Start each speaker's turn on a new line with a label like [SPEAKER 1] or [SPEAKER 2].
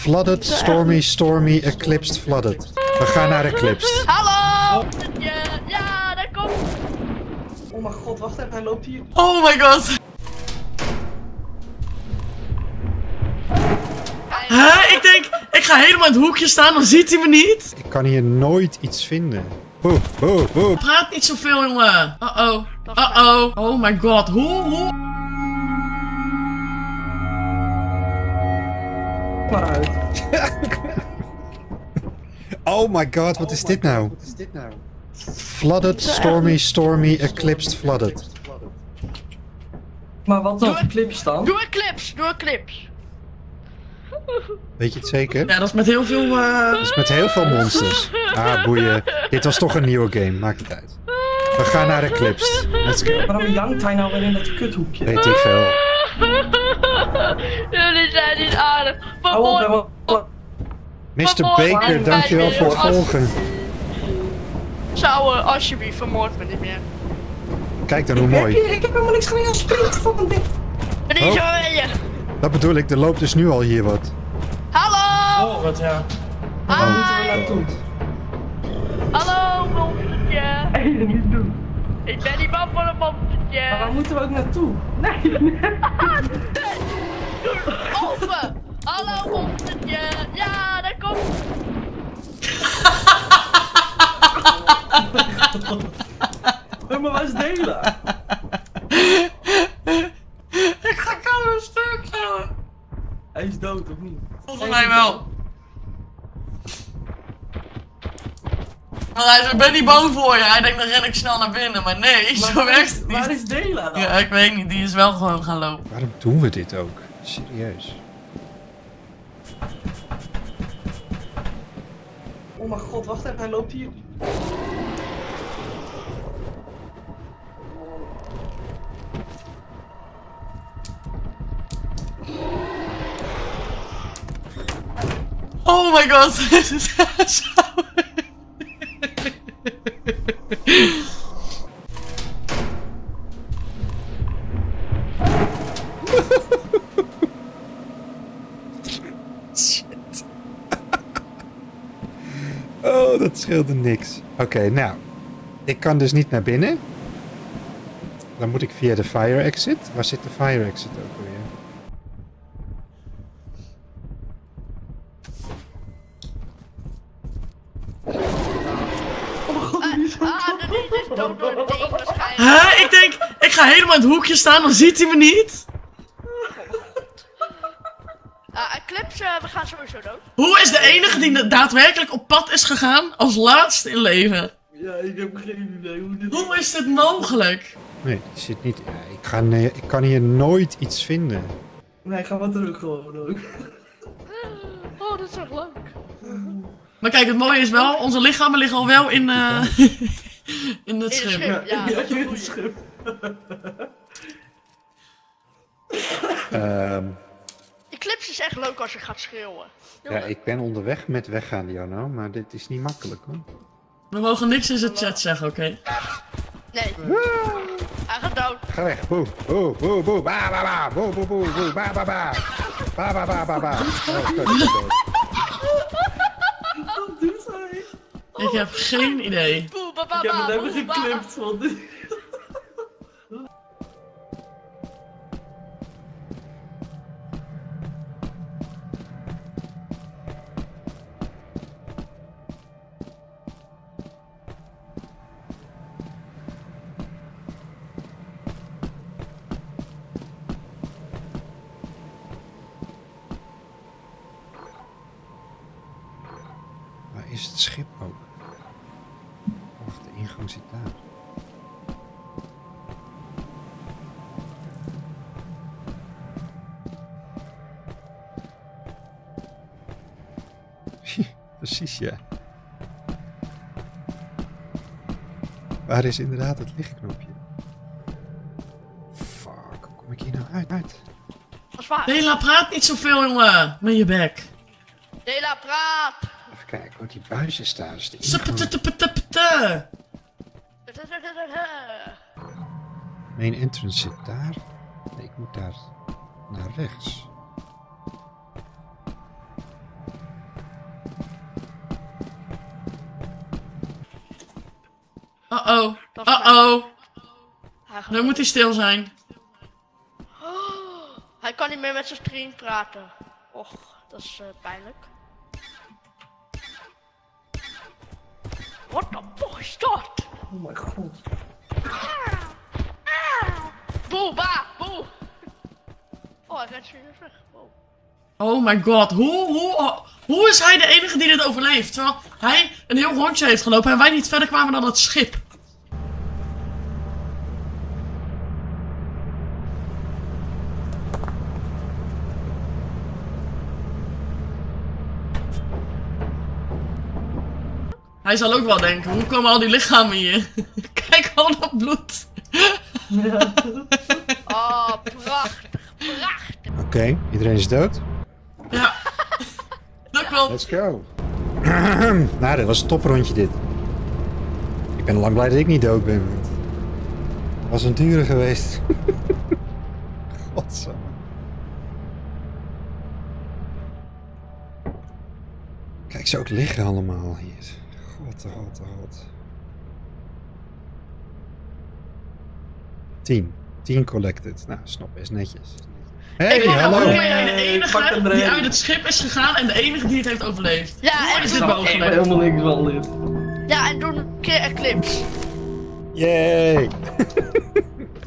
[SPEAKER 1] Flooded, stormy, eclipsed, flooded. We gaan naar eclipsed.
[SPEAKER 2] Hallo! Ja, daar komt...
[SPEAKER 3] Oh mijn god, wacht even, hij loopt hier.
[SPEAKER 4] Oh my god. Hè? Ik denk, ik ga helemaal in het hoekje staan, dan ziet hij me niet.
[SPEAKER 1] Ik kan hier nooit iets vinden. Boe, boe, boe.
[SPEAKER 4] Praat niet zoveel, jongen. Uh-oh. Uh-oh. Oh my god. Hoe?
[SPEAKER 3] Maar uit.
[SPEAKER 1] Oh my god, wat is dit nou? Flooded, stormy, eclipsed, flooded.
[SPEAKER 3] Maar wat dan? Clips dan?
[SPEAKER 2] Doe een clips.
[SPEAKER 1] Weet je het zeker?
[SPEAKER 4] Ja, dat is met heel veel...
[SPEAKER 1] Dat is met heel veel monsters. Ah, boeien. Dit was toch een nieuwe game, maakt het uit. We gaan naar eclipsed. Let's go.
[SPEAKER 3] Waarom jankt hij nou weer in dat kuthoekje?
[SPEAKER 1] Weet ik veel.
[SPEAKER 2] Jullie zijn niet aardig.
[SPEAKER 3] Hou op,
[SPEAKER 1] Mr. Baker, dankjewel voor het volgen.
[SPEAKER 2] Zou alsjeblieft, vermoord me niet meer.
[SPEAKER 1] Kijk dan hoe mooi.
[SPEAKER 3] Ik heb helemaal niks gedaan, springt van een ding.
[SPEAKER 2] Ben niet zo je.
[SPEAKER 1] Dat bedoel ik, er loopt dus nu al hier wat.
[SPEAKER 2] Hallo!
[SPEAKER 3] Oh, wat ja.
[SPEAKER 2] Hi!
[SPEAKER 3] Waar moeten we naartoe?
[SPEAKER 2] Hallo, monstertje.
[SPEAKER 3] Nee, dat niet doen.
[SPEAKER 2] Ik ben niet bang voor een monstertje.
[SPEAKER 3] Maar waar moeten we ook naartoe? Nee.
[SPEAKER 2] Doe open! Hallo, monstertje. Ja, daar komt...
[SPEAKER 3] Maar waar is Dela?
[SPEAKER 4] Ik ga koud een stuk.
[SPEAKER 3] Hij is dood, of niet?
[SPEAKER 4] Volgens mij wel. Maar hij zei, ik ben niet bang voor je. Hij denkt, dan ren ik snel naar binnen. Maar nee, zo werkt het
[SPEAKER 3] Waar
[SPEAKER 4] niet.
[SPEAKER 3] is Dela dan?
[SPEAKER 4] Ja, ik weet niet. Die is wel gewoon gaan lopen.
[SPEAKER 1] Waarom doen we dit ook? Serieus.
[SPEAKER 3] Oh mijn god, wacht even, hij loopt hier.
[SPEAKER 4] Oh my god.
[SPEAKER 1] Shit. Oh, dat scheelde niks. Oké, nou. Ik kan dus niet naar binnen. Dan moet ik via de fire exit. Waar zit de fire exit ook weer?
[SPEAKER 2] dit is dood door het ding waarschijnlijk.
[SPEAKER 4] Hè? Ik denk, ik ga helemaal in het hoekje staan, dan ziet hij me niet.
[SPEAKER 2] Clips, we gaan sowieso dood.
[SPEAKER 4] Hoe is de enige die daadwerkelijk op pad is gegaan als laatste in leven?
[SPEAKER 3] Ja, ik heb geen idee hoe dit...
[SPEAKER 4] Hoe is dit mogelijk?
[SPEAKER 1] Nee, die zit niet... Ja, ik kan hier nooit iets vinden.
[SPEAKER 3] Nee, ga maar terug gewoon ook.
[SPEAKER 2] Oh, dat is echt leuk.
[SPEAKER 4] Maar kijk, het mooie is wel, onze lichamen liggen al wel in, in het schip.
[SPEAKER 2] Ja, dat is
[SPEAKER 3] in
[SPEAKER 2] goed.
[SPEAKER 3] het schip.
[SPEAKER 2] Eclipse is echt leuk als je gaat schreeuwen.
[SPEAKER 1] Ja, ik ben onderweg met weggaan, Jano, maar dit is niet makkelijk hoor.
[SPEAKER 4] We mogen niks in zijn chat zeggen, oké?
[SPEAKER 2] Nee. Hij gaat dood.
[SPEAKER 1] Ga weg. Boe, boe, boe, boe, ba, ba, ba, boe, boe, boe, boe, ba, ba, ba. Ba, ba, ba, ba, ba. Oh, kut, ik ben dood.
[SPEAKER 3] Wat doet hij?
[SPEAKER 4] Ik heb geen idee.
[SPEAKER 2] Boe, ba, ba,
[SPEAKER 3] Ik heb
[SPEAKER 2] ba,
[SPEAKER 3] het even
[SPEAKER 2] boe, ba.
[SPEAKER 3] geklipt, want dit...
[SPEAKER 1] Waar is het schip ook? Wacht, de ingang zit daar. Precies, ja. Waar is inderdaad het lichtknopje? Fuck, hoe kom ik hier nou uit?
[SPEAKER 2] Dat is waar.
[SPEAKER 4] Dela, praat niet zoveel, jongen. Met je bek.
[SPEAKER 2] Dela, praat.
[SPEAKER 1] Even kijken, wat die buizen staan. Dus de ingang...
[SPEAKER 4] Suppetutupetupete.
[SPEAKER 1] Main entrance zit daar. Nee, ik moet daar naar rechts.
[SPEAKER 4] Uh-oh.
[SPEAKER 2] Dat is
[SPEAKER 4] Uh-oh.
[SPEAKER 2] Hij gaat
[SPEAKER 4] Nu moet hij stil zijn.
[SPEAKER 2] Oh, hij kan niet meer met zijn stream praten. Och, dat is pijnlijk. What the fuck is dat?
[SPEAKER 3] Oh mijn god.
[SPEAKER 2] Boe, ba, boe. Oh, hij rent serieus weg. Wow.
[SPEAKER 4] Oh my god. Hoe is hij de enige die dit overleeft? Terwijl hij een heel rondje heeft gelopen en wij niet verder kwamen dan het schip. Hij zal ook wel denken, hoe komen al die lichamen hier? Kijk al dat bloed.
[SPEAKER 3] Ja.
[SPEAKER 2] Oh, prachtig, prachtig.
[SPEAKER 1] Oké, iedereen is dood.
[SPEAKER 4] Ja. Dat klopt.
[SPEAKER 1] Let's go. Nou, dat was een toprondje dit. Ik ben lang blij dat ik niet dood ben. Want het was een dure geweest. Godsamme. Kijk ze ook liggen allemaal hier. God, god, god. 10 collected. Nou, snap best netjes. Hey,
[SPEAKER 4] Ik
[SPEAKER 1] hallo.
[SPEAKER 4] ben jij de
[SPEAKER 3] Pak
[SPEAKER 4] enige
[SPEAKER 3] hem
[SPEAKER 4] die
[SPEAKER 3] erin.
[SPEAKER 4] uit het schip is gegaan en de enige die het heeft overleefd.
[SPEAKER 2] Ja,
[SPEAKER 4] Hoe
[SPEAKER 2] en
[SPEAKER 4] is
[SPEAKER 2] doe,
[SPEAKER 4] dit
[SPEAKER 3] Ik
[SPEAKER 4] mogelijk?
[SPEAKER 3] weet helemaal niks van dit.
[SPEAKER 2] ja, en doe een keer Eclipse.
[SPEAKER 1] Yay.